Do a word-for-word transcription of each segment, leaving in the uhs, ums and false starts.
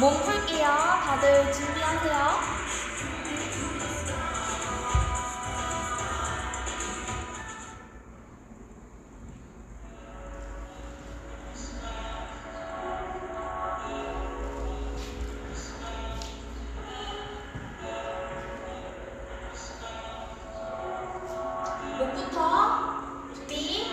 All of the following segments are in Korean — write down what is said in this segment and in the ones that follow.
몸 풀게요. 다들 준비하세요. 목부터 준비.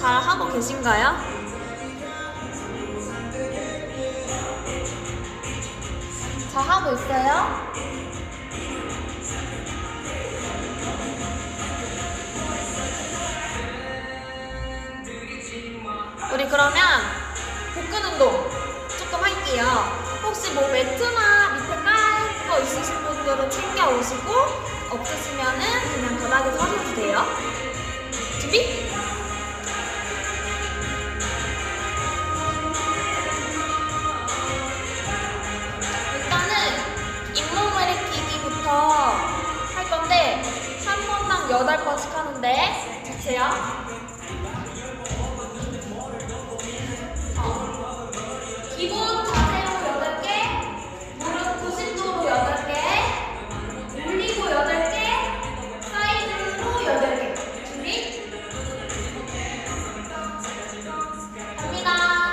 잘 하고 계신가요? 잘 하고 있어요? 우리 그러면 복근 운동 조금 할게요. 혹시 뭐 매트나 밑에 깔 거 있으신 분들은 챙겨 오시고, 없으시면은 그냥 바닥에서 하셔도 돼요. 준비? 일단은 잇몸을 일으키기부터 할 건데 한 번당 여덟 번씩 하는데 자세요. 기본 자세로 여덟 개, 무릎 구십 도로 여덟 개, 올리고 여덟 개, 사이드로 여덟 개. 준비? 갑니다.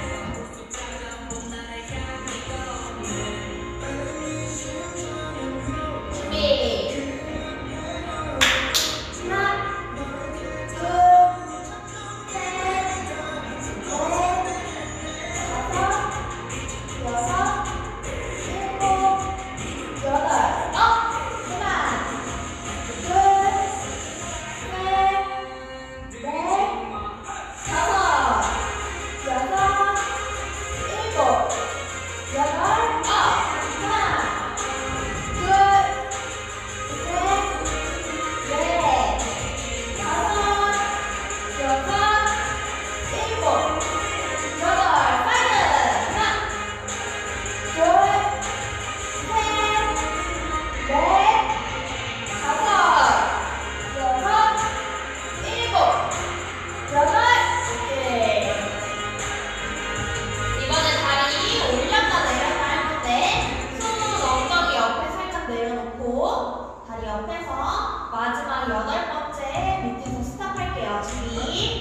마지막 여덟 번째 밑에서 스탑할게요. 준비.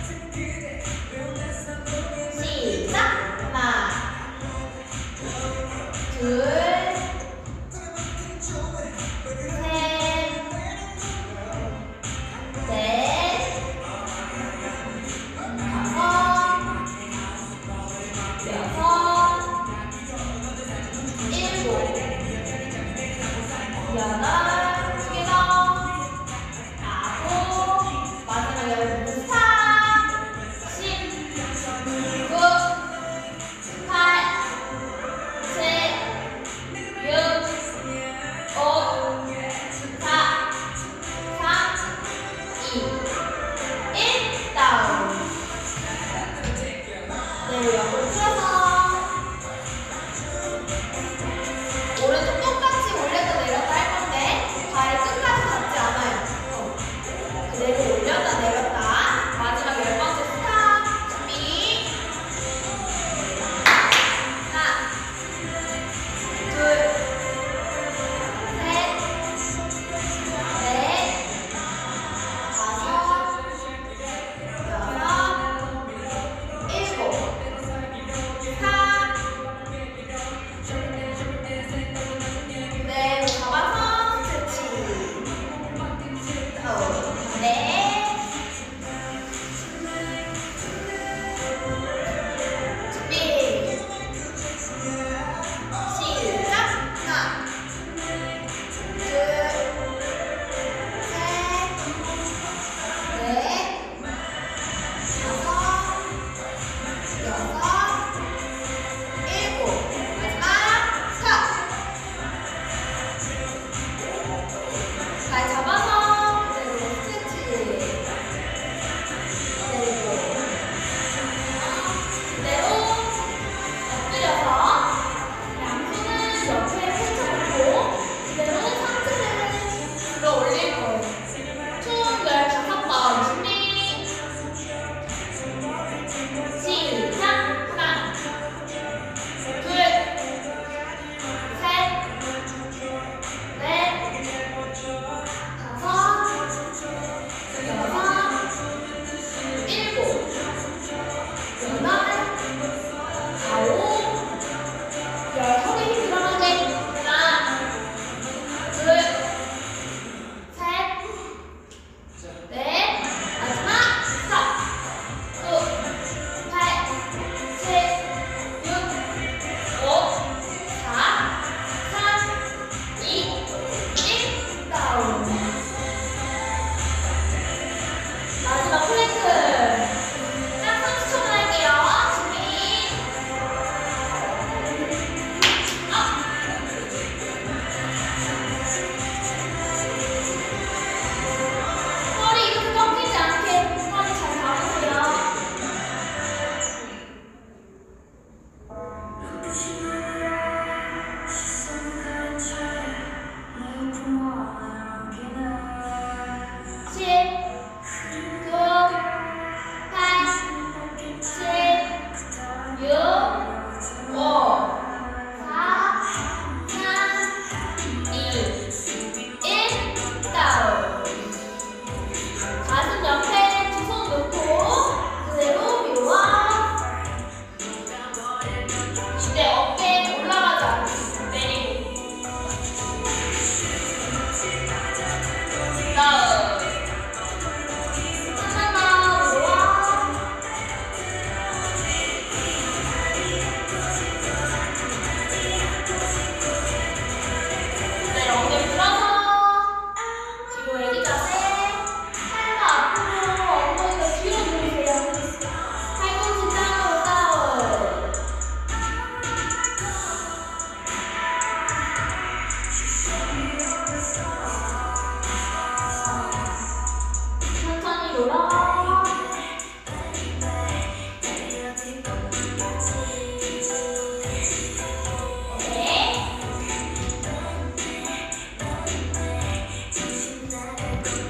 시작. 하나, 둘, 셋, 넷, 다섯, 여섯, 일곱, 여덟.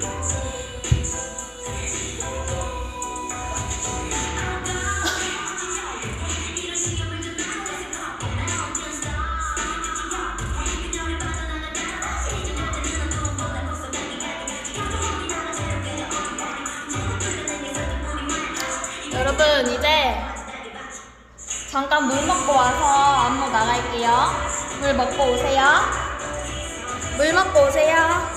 여러분 이제 잠깐 물 먹고 와서 안무 나갈게요. 물 먹고 오세요. 물 먹고 오세요.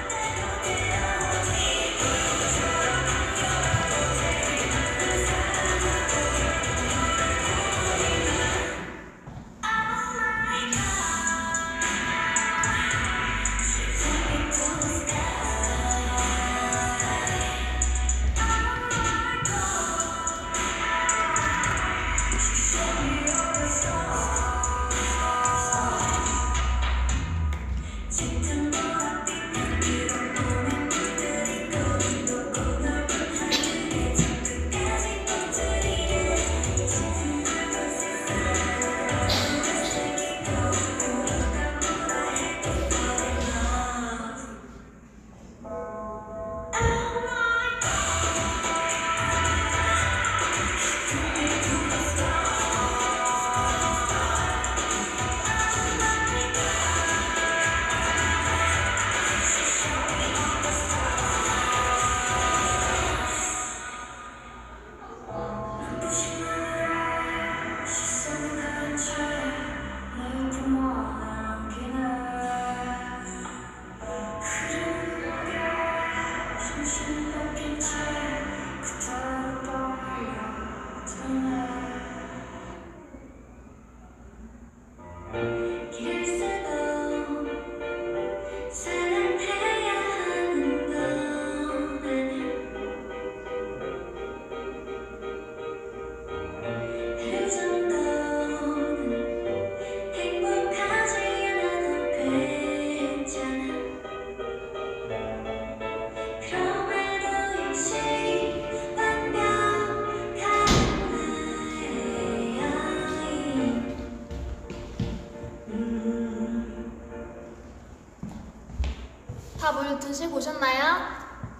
다 물 드시고 오셨나요?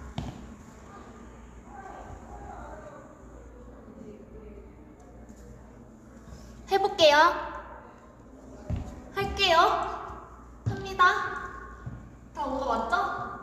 해볼게요. 할게요. 합니다. 다 온 거 맞죠?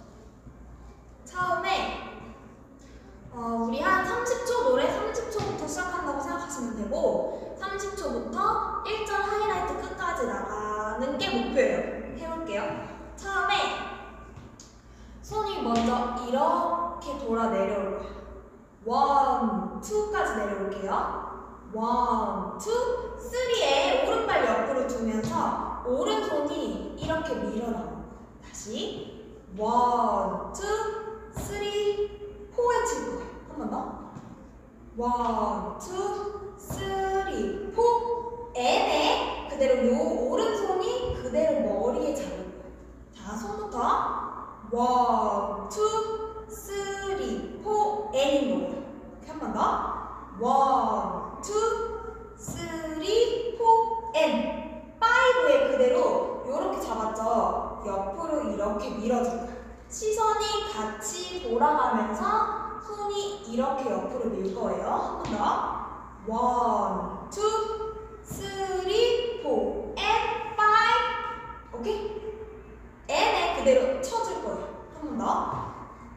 처음에 어, 우리 한 삼십 초 노래 삼십 초부터 시작한다고 생각하시면 되고 삼십 초부터 일 절 하이라이트 끝까지 나가는 게 목표예요. 해볼게요. 처음에 손이 먼저 이렇게 돌아 내려올 거예요. 원, 투까지 내려올게요. 원, 투, 쓰리에 오른발 옆으로 두면서 오른손이 이렇게 밀어나오는 거예요. 다시 원, 투, 쓰리, 포에 칠 거예요. 한 번 더. 원, 투, 쓰리, 포. N에 그대로 요 오른손이 그대로 머리에 잡을 거예요. 자, 손부터 원, 투, 쓰리, 포, N인 거예요. 이렇게 한 번 더. 원, 투, 쓰리, 포, N. 파이브에 그대로 이렇게 잡았죠? 옆으로 이렇게 밀어줄 거예요. 시선이 같이 돌아가면서 손이 이렇게 옆으로 밀 거예요. 한 번 더. 원, 투, 쓰리, 포, N, 파이브. 오케이? N에 그대로 쳐줄 거예요. 한 번 더.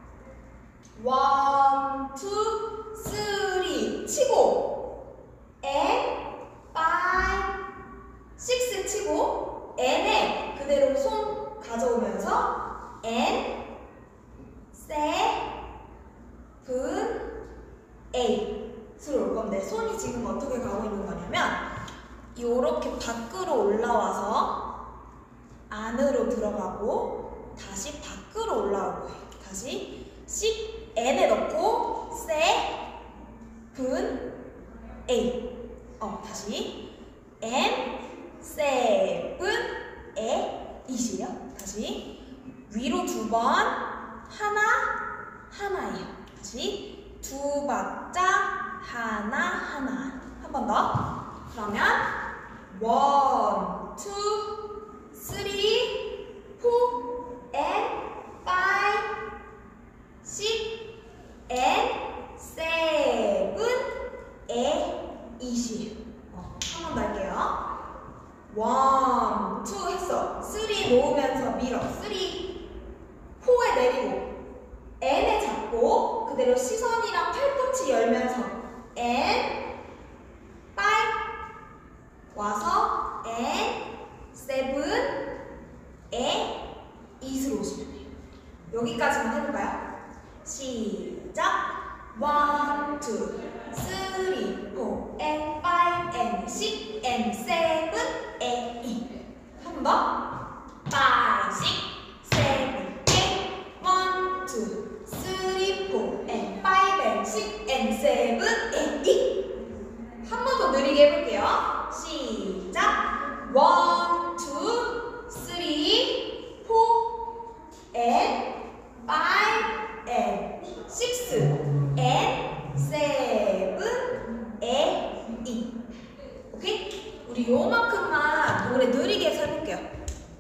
원, 투, 쓰리 치고 N, 파이브, 식스 치고 N에 그대로 손 가져오면서 N, 세븐, 에잇으로 올 건데 손이 지금 어떻게 가고 있는 거냐면 이렇게 밖으로 올라와서 안으로 들어가고 다시 밖으로 올라올 거예요. 다시 씩 N에 넣고 세븐, 에잇. 어, 다시 N, 세븐, 에잇이에요. 다시 위로 두 번, 하나, 하나예요. 다시 두 박자, 하나, 하나. 한 번 더. 그러면 원, 투, 쓰리, 포, 앤, 파이브, 여기까지만 해볼까요? 시작. one, two, three, four, and five, and six, and seven, and eight. 한 번 더. five, six, seven, eight. one, two, three, four, and five, and six, and seven, and eight. 한 번 더 느리게 해볼게요. 시작. one, two, three, four, and five, and six, and seven, and eight. 오케이? 우리 요만큼만 노래 느리게 해서 해볼게요.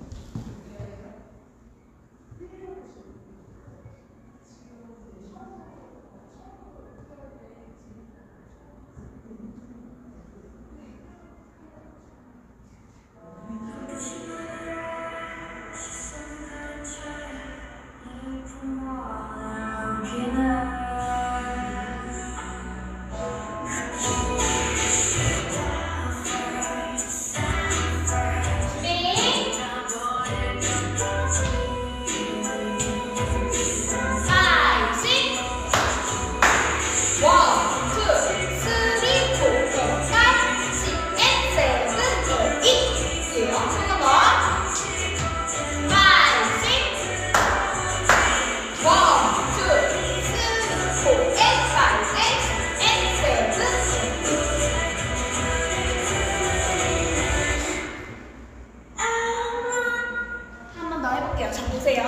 자, 보세요.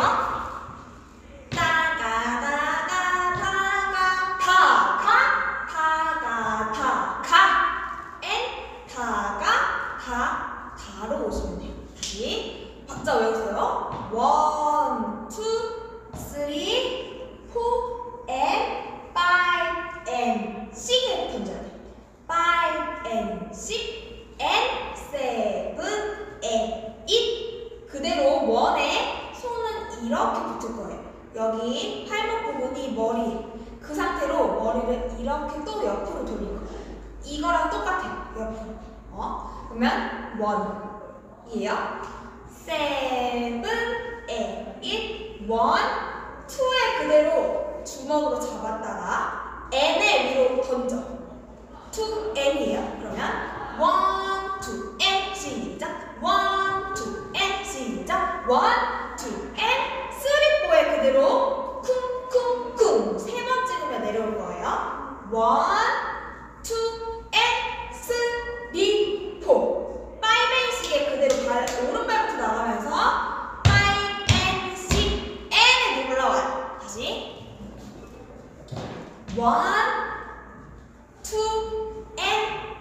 따가다가다가 타가 타가다가 엔 타가 다 다로 오시면 돼요. 다시 박자 외우세요. 원, 투, 쓰리, 포, 앤, 파이브, 앤, 식을 던져야 돼요. 파이브, 앤, 식, 앤, 세븐, 앤, 잇. 그대로 원에 손은 이렇게 붙을 거예요. 여기 팔목 부분이 머리. 그 상태로 머리를 이렇게 또 옆으로 돌릴 거예요. 이거랑 똑같아요. 옆으로. 어? 그러면 원이에요. 세븐, 에잇, 원, 투에 그대로 주먹으로 잡았다가 n을 위로 던져. 투, n이에요. 그러면 원, 투, n 시작. 원, 투, n 시작. 원, 투, n, 쓰리, 포에 그대로 쿵쿵쿵 세 번 찍으면 내려올 거예요. 원, 투, n, 쓰리, 포. 파이브 엔식에 그대로 발 오른발부터 나가면서 파이브 엔식 n에 올라와요. 다시 원, 투, n,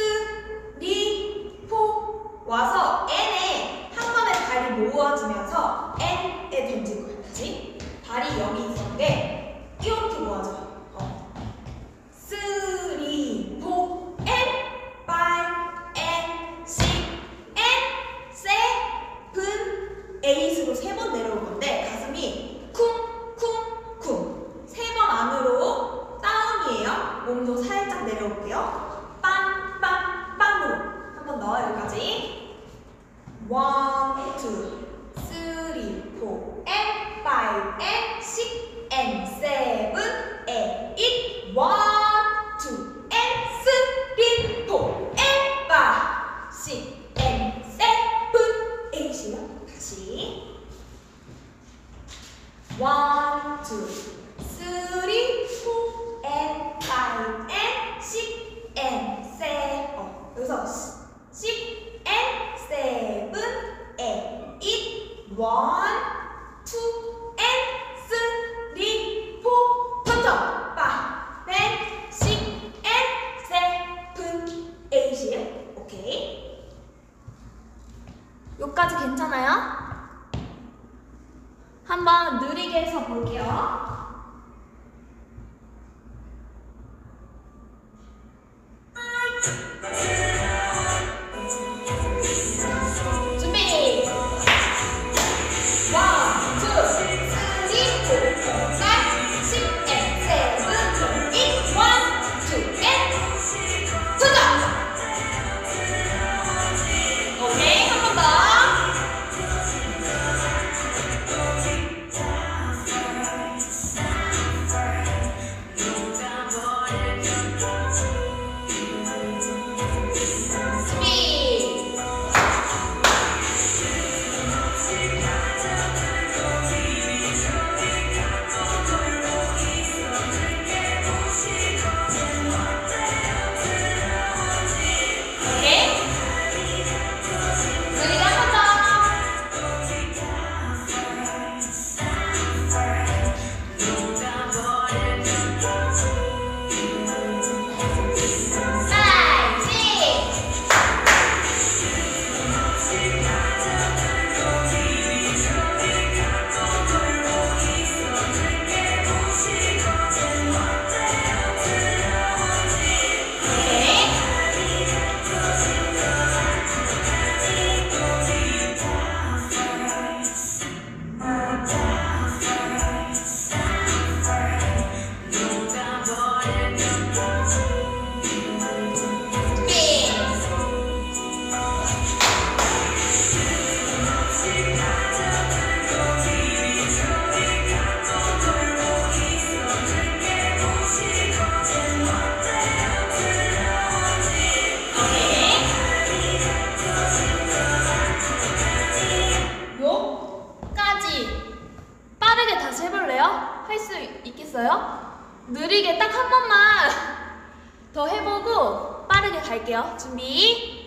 쓰리, 포 와서 n에 한 번에 발이 모아지면서 n에 던질 거예요. 다시 발이 여기 있었는데 이렇게 모아져요. 어. 쓰리, 포, n, 파이브, n, 식, n, 세븐, 에잇으로 세 번 내려올 건데 가슴이 쿵, 쿵, 쿵. 세 번 안으로 다운이에요. 몸도 살짝 내려올게요. 빰, 빰, 빰으로. 한 번 더 여기까지. 원, 투, 쓰리, 포, 앤, 파이브, 앤, 식, 앤, 세븐, 에잇, 원, 투, 앤, 쓰리, 포, 앤, 파이브, 식, 앤, 세븐, 에잇이요. 다시 원, 투, 쓰리, 포, 앤, 파이브, 앤, 식, 앤, 세. 어, 여기서 식, 앤, 세븐, 에잇, 원, 투, 앤, 쓰리, 포, 던져. 파이브, 앤, 식, 앤, 세븐, 에잇이에요. 오케이. 여기까지 괜찮아요? 한번 느리게 해서 볼게요. 준비! 원, 투, 쓰리, 포, 파이브, 식, 앤, 세븐, 에잇, 원, 투, 앤, 던져! 오케이, 한 번 더. 해볼래요? 할 수 있겠어요? 느리게 딱 한 번만 더 해보고 빠르게 갈게요. 준비.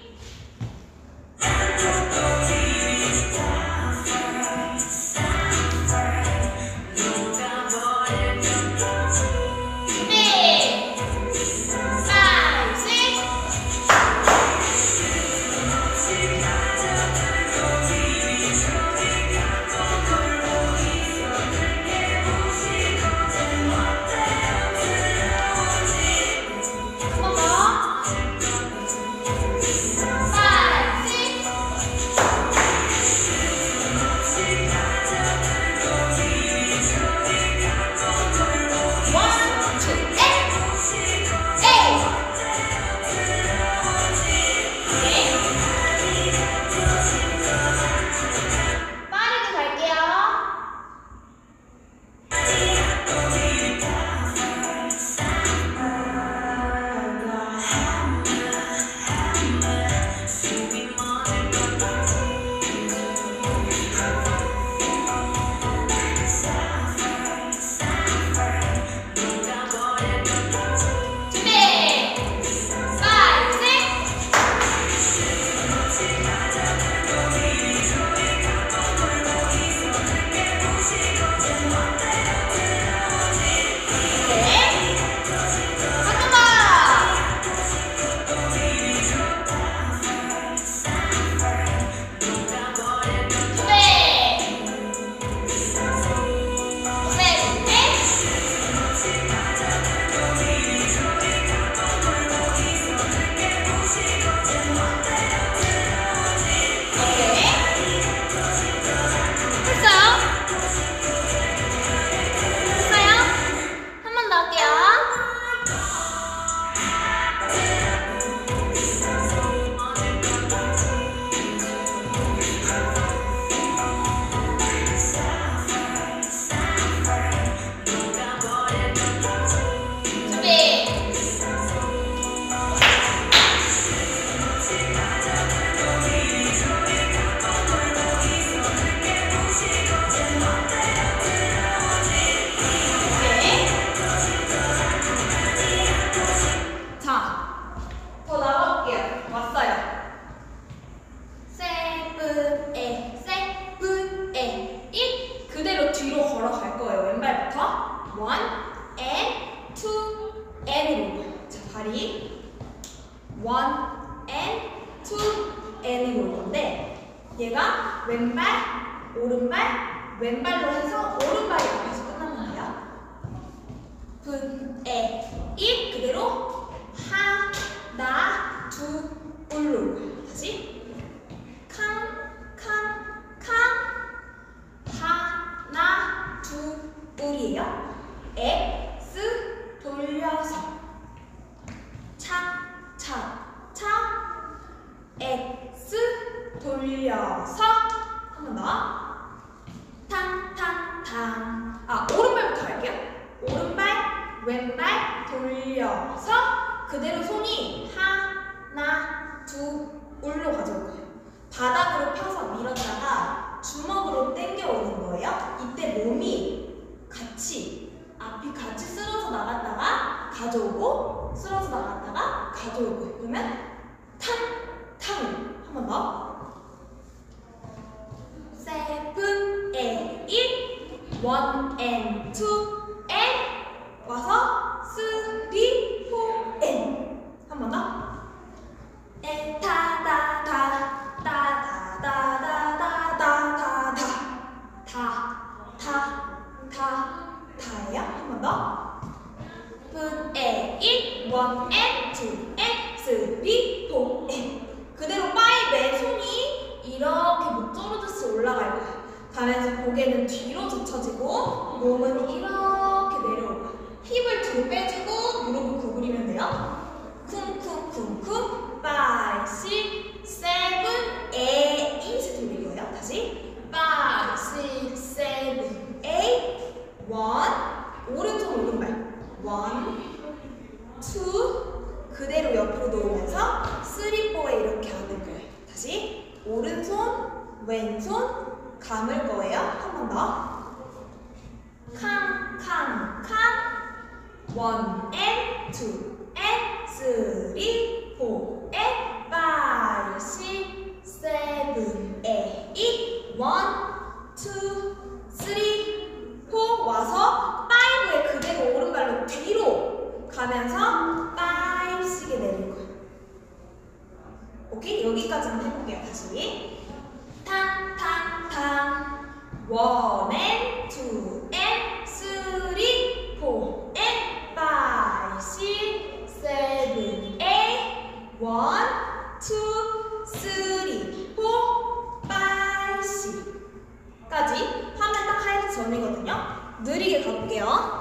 one and two and이 올 건데 얘가 왼발, 오른발, 왼발로 해서 오른발이 앞에서 끝나는 거예요. 분, 에, 이 그대로 하나, 둘, 울로 다시 칸, 칸, 칸 하나, 둘, 울이에요. 엑스 돌려서 차, 차, 차 엑스 돌려서 한 번 더 탕, 탕, 탕. 아, 오른발부터 할게요. 오른발, 왼발 돌려서 그대로 손이 하나, 둘, 울로 가져올 거예요. 바닥으로 펴서 밀었다가 주먹으로 당겨오는 거예요. 이때 몸이 같이 앞이 같이 쓸어서 나갔다가 가져오고 쓸어서 나갔다가 가져올 거예요. 그러면 탕, 탕. 한 번 더. seven, eight, one and two and 와서 three, four and 한 번 더. 에 타다다 따다다다다다다다 다다다 다예요. 한 번 더. put eight, one and two and three, four and 그대로 파이브에 손이 이렇게 목 조르듯이 올라갈 거예요. 가면서 고개는 뒤로 젖혀지고 몸은 이렇게 내려올 거예요. 힙을 뒤로 빼주고 무릎을 구부리면 돼요. 쿵쿵쿵쿵 five, six, seven, eight 이제 돌릴 거예요. 다시 five, six, seven, eight one 오른손 오른발 one, two 그대로 옆으로 놓으면서 three, four에 이렇게 앉을 거예요. 다시 오른손 왼손 감을 거예요. 한 번 더. 칸, one and two and three, four and five, six, seven, eight, one, two, three, four 와서 five에 그대로 오른발로 뒤로 가면서 five 시계 내릴 거예요. 오케이? 여기까지만 해볼게요. 다시. 탕, 탕, 탕. one and two and three, four and five, six, seven, eight, one, two, three, four, five, six 까지 하면 딱 하이트 전이거든요. 느리게 가볼게요.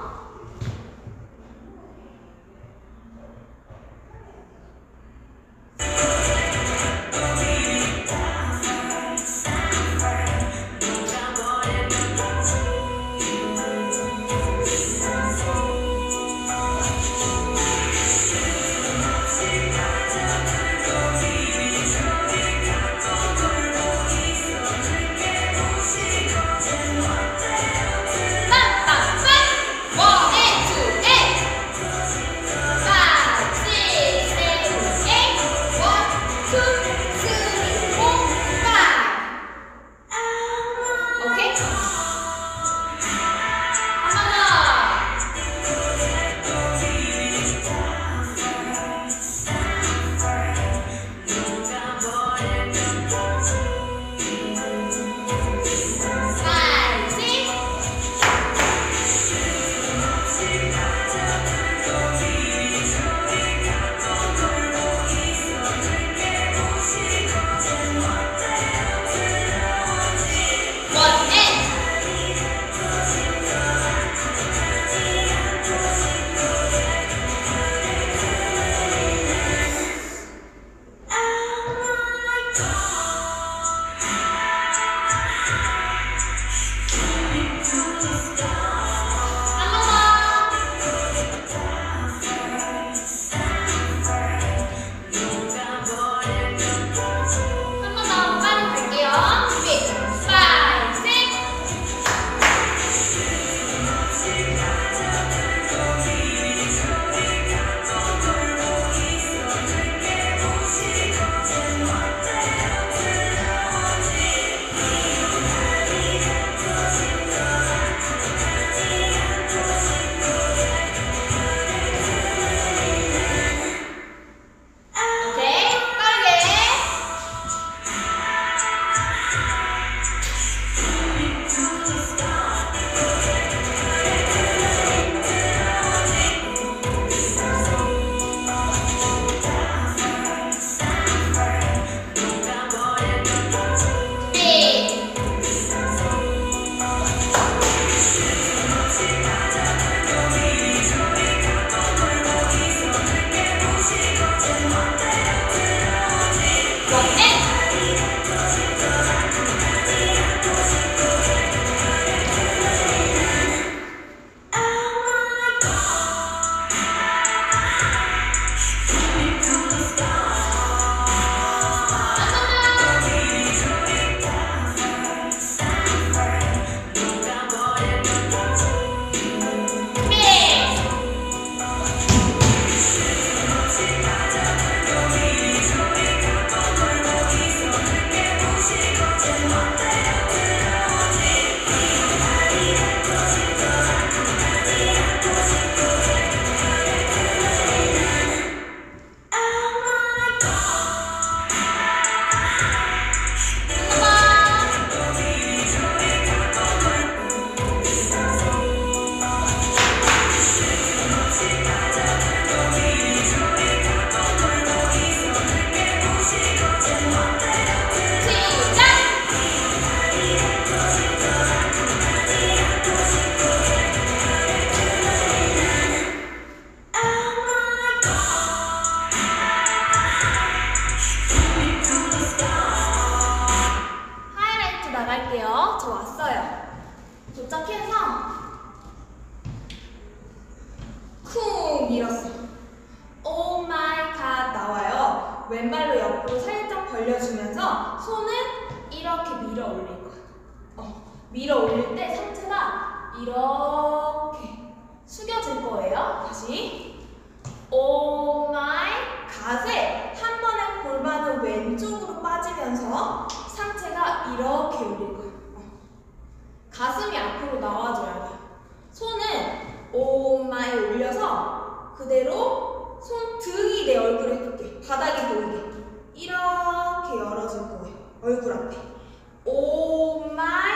왼발로 옆으로 살짝 벌려주면서 손은 이렇게 밀어 올릴 거야. 어, 밀어 올릴 때 상체가 이렇게 숙여질 거예요. 다시 다시. 오 마이 갓에 한 번에 골반은 왼쪽으로 빠지면서 상체가 이렇게 올릴 거예요. 가슴이 앞으로 나와줘야 돼요. 손은 오 마이 올려서 그대로 손 등이 내 얼굴에 붙게, 바닥이 보이게 이렇게 열어줄 거예요. 얼굴 앞에. 오 마이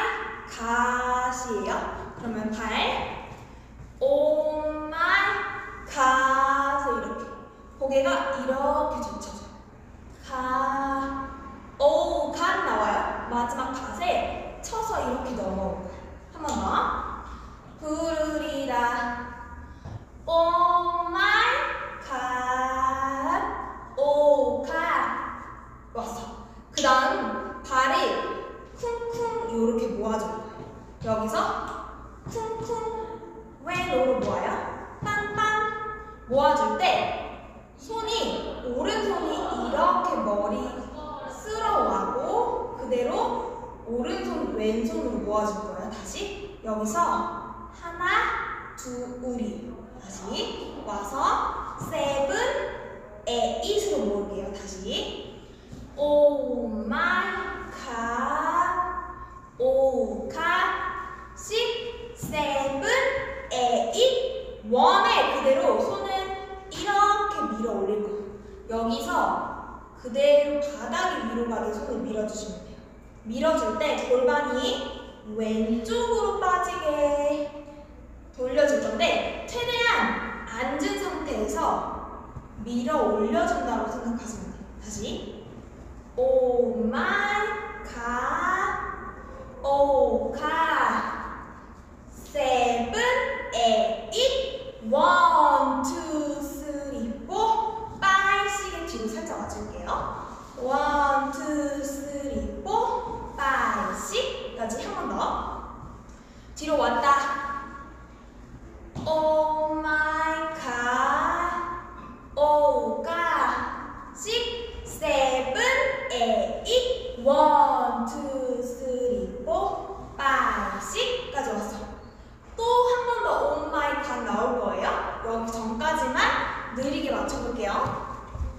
갓이에요. 그러면 발 오 마이 갓에 이렇게 고개가 이렇게 젖혀져요. 갓, 오 갓 나와요. 마지막 갓에 쳐서 이렇게 넘어올 거예요. 한 번 더. 부르리라 오 마이 갓, 오 갓 왔어. 그 다음 발이 쿵쿵 이렇게 모아줄 거예요. 여기서 쿵쿵 왼으로 모아요. 빵빵 모아줄 때 손이 오른손이 이렇게 머리 쓸어와고 그대로 오른손 왼손으로 모아줄 거예요. 다시 여기서 하나 둘이 다시 와서 세븐 에잇으로 모을게요. 다시 오 마이 갓, 오 갓, 십, 세븐, 에잇, 원에 그대로 손은 이렇게 밀어 올릴 거예요. 여기서 그대로 바닥이 위로 가게 손을 밀어주시면 돼요. 밀어줄 때 골반이 왼쪽으로 빠지게 돌려줄 건데 최대한 앉은 상태에서 밀어 올려준다고 생각하시면 돼요. 다시 오 마이 갓, 오 갓, 세븐, 에잇, 원, 투, 쓰리, 포, 파이, 시계 뒤로 살짝 와줄게요. 원, 투, 쓰리, 포, 파이, 식까지 한 번 더. 뒤로 왔다. 오 마이 갓, 오 갓, 식, 세븐, 에잇, 원, 투, 쓰리, 포, 파이, 식까지 왔어. 또 한 번 더 오 마이 갓 나올 거예요. 여기 전까지만 느리게 맞춰볼게요.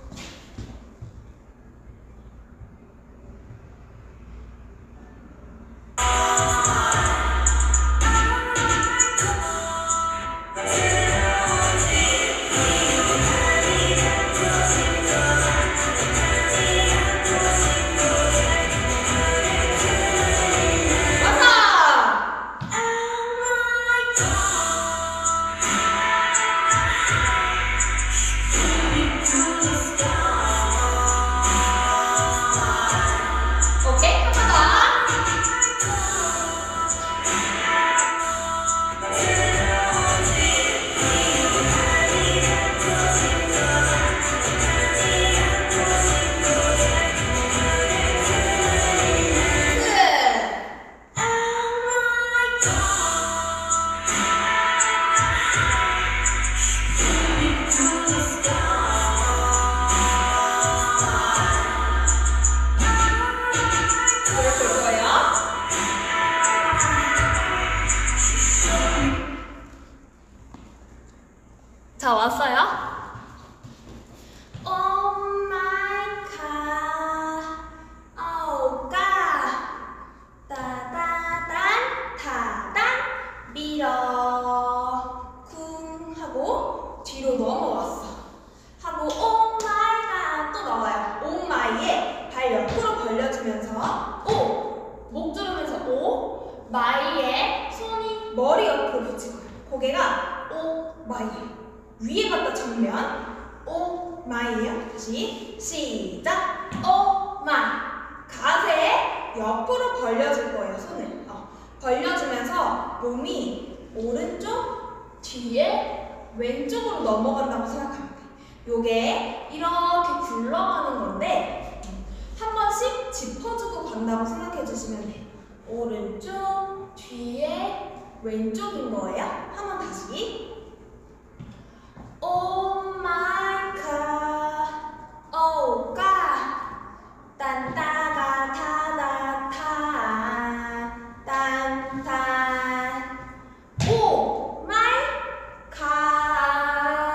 자, 왔어요? 오 마이 갓, 오 갓, 따다단, 타단, 밀어, 쿵 하고 뒤로 넘어왔어. 하고 오 마이 갓 또 나와요. 오 마이에 발 옆으로 벌려주면서 오, 목 조르면서 오, 마이에 손이 머리 옆으로 붙일 거예요. 고개가 오 마이. 위에 갖다 정면 오 마이예요. 다시 시작. 오 마이. 갓에 옆으로 벌려줄 거예요. 손을 어. 벌려주면서 몸이 오른쪽 뒤에 왼쪽으로 넘어간다고 생각하면 돼. 요게 이렇게 굴러가는 건데 한 번씩 짚어주고 간다고 생각해 주시면 돼요. 오른쪽 뒤에 왼쪽인 거예요. 한 번 다시. 오 마이 갓, 오 갓, 딴따가 타다 탄, 딴탄. 오 마이 갓.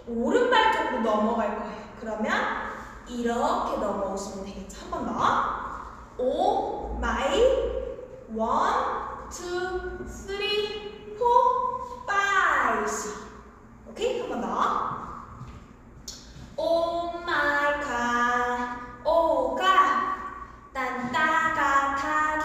오른발 쪽으로 넘어갈 거예요. 그러면 이렇게 넘어오시면 되겠죠. 한 번 더. 오 마이 원, 투, 쓰리, 포, 파이, 식. 오케이? 한 번 더. 오 마이 갓, 오 갓, 딴따가 타,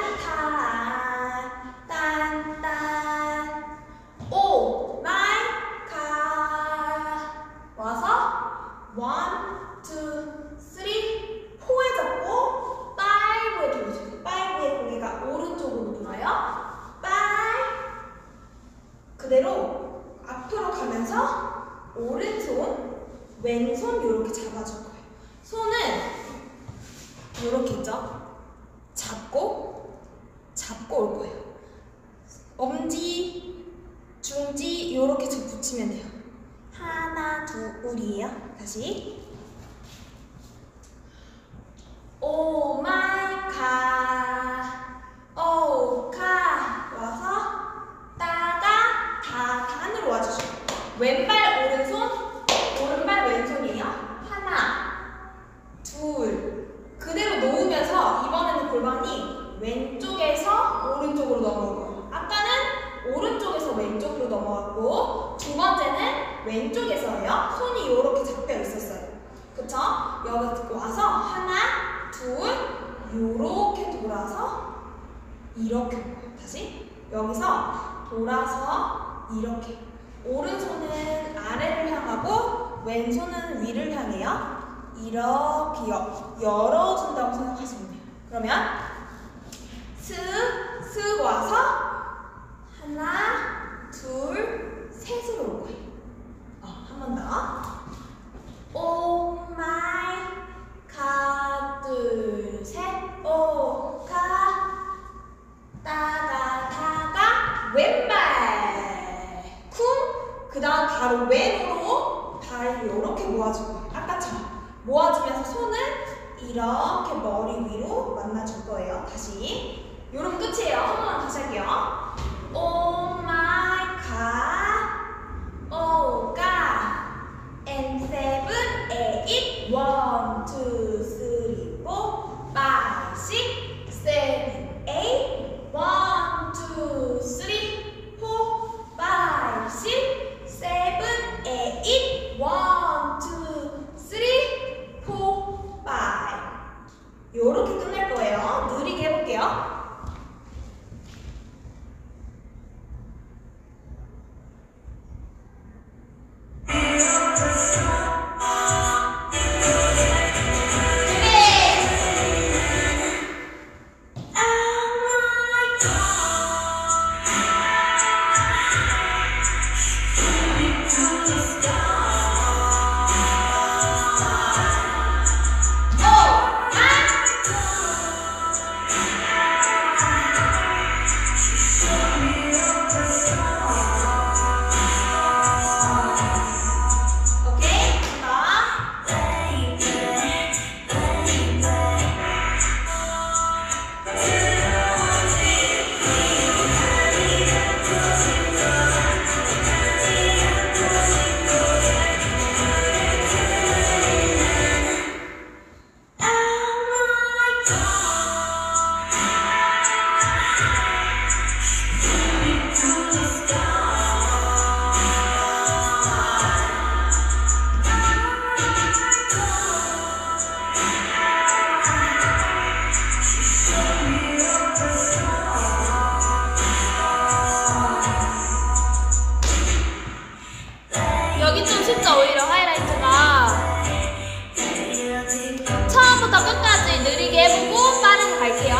단타, 딴딴. 오 마이 갓. 와서 원, 투, 쓰리, 포에 잡고 파이브에 돌려주세요. 파이브의 고개가 오른쪽으로 돌아요. 파이. 그대로 앞으로 가면서 오른손, 왼손 이렇게 잡아줄 거예요. 손은 이렇게 있죠? 잡고 잡고 올 거예요. 엄지, 중지 이렇게 좀 붙이면 돼요. 하나, 둘이에요. 다시. 오 마이 갓, 오 갓. 와서 따가 다 단으로 와주시고 왼발 오른손, 오른발 왼손이에요. 하나, 둘. 그대로 놓으면서 이번에는 골반이 왼쪽에서 오른쪽으로 넘어올 거예요. 아까는 오른쪽에서 왼쪽으로 넘어갔고 두 번째는 왼쪽에서예요. 손이 이렇게 잡혀 있었어요. 그쵸? 여기 와서 하나, 둘, 요렇게 돌아서 이렇게 올 거예요. 다시 여기서 돌아서 이렇게. 오른손은 아래를 향하고 왼손은 위를 향해요. 이렇게 여, 열어준다고 생각하시면 돼요. 그러면 슥, 슥 와서 하나, 둘, 셋으로 올 거예요. 어, 한 번 더. 오 마이 갓, 둘, 셋, 오 갓, 따가, 다가, 왼발, 쿵, 그 다음 바로 왼으로 발을 이렇게 모아줄 거예요. 아까처럼. 모아주면서 손은 이렇게 머리 위로 만나줄 거예요. 다시. 요럼 끝이에요. 한 번만 다시 할게요. 오 마이 갓, 오 갓, and seven, eight, one, two, three, four, five, six, seven, eight, one, two, three, four, five, six, seven, eight, one, two, three, four, five. 요렇게 끝낼 거예요. 느리게 해볼게요. 여기 좀 진짜 오히려 하이라이트가 처음부터 끝까지 느리게 해보고 빠르게 갈게요.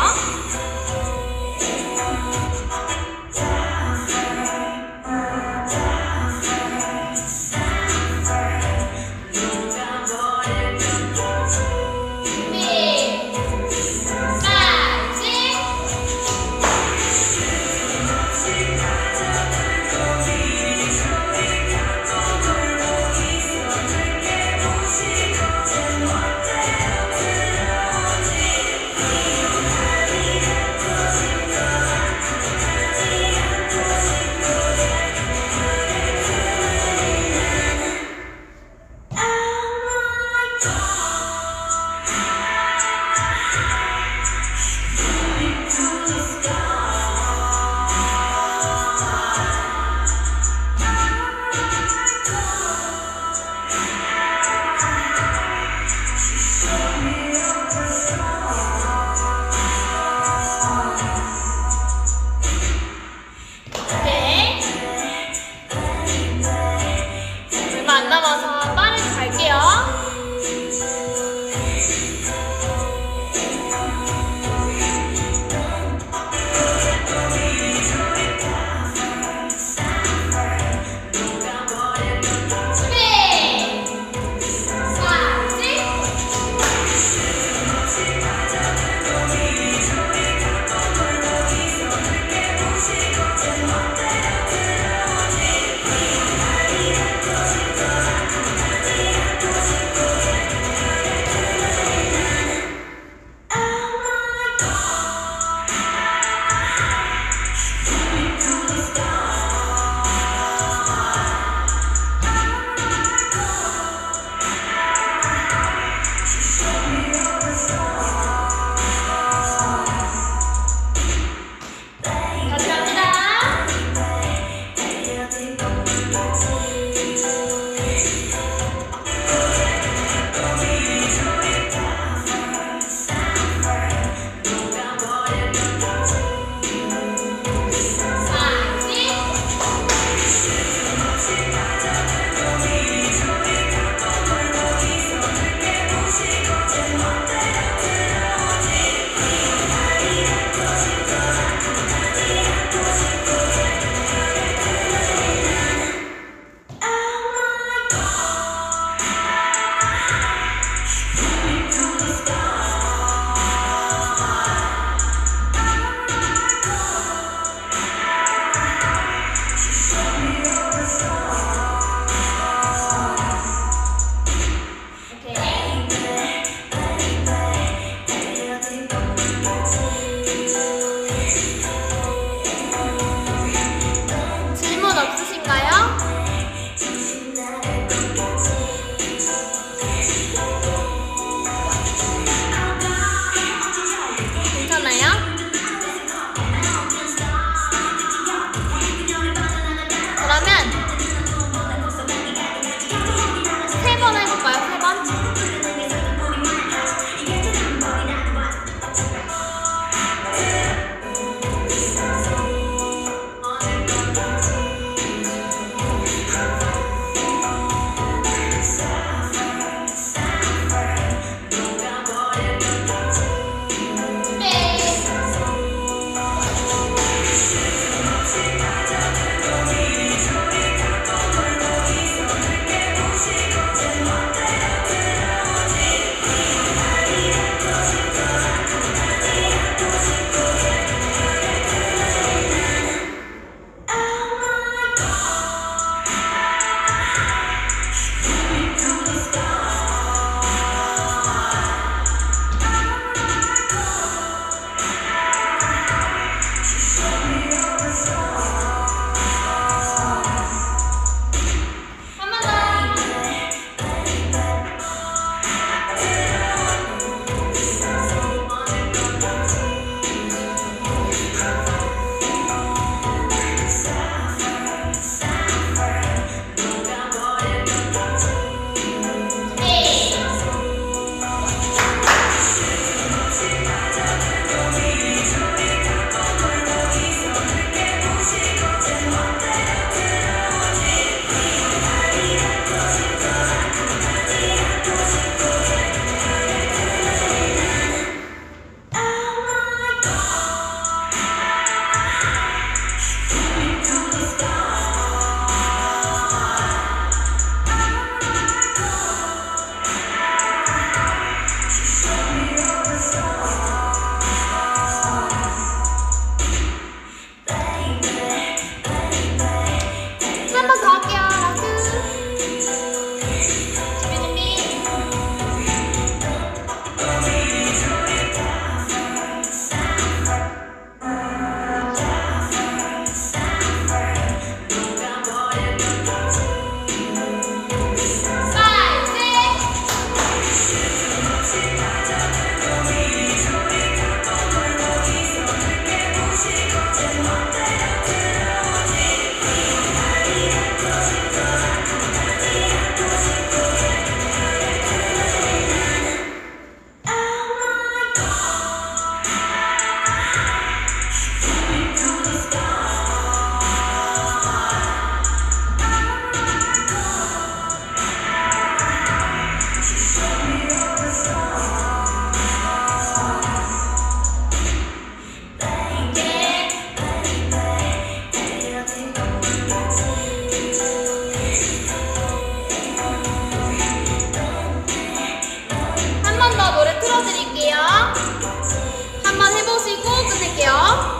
번 더 노래 틀어드릴게요. 한 번 해보시고 끝낼게요.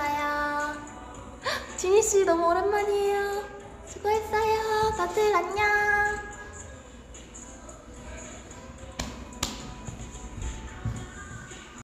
수고하셨어요. 지니씨 너무 오랜만이에요. 수고했어요. 다들 안녕.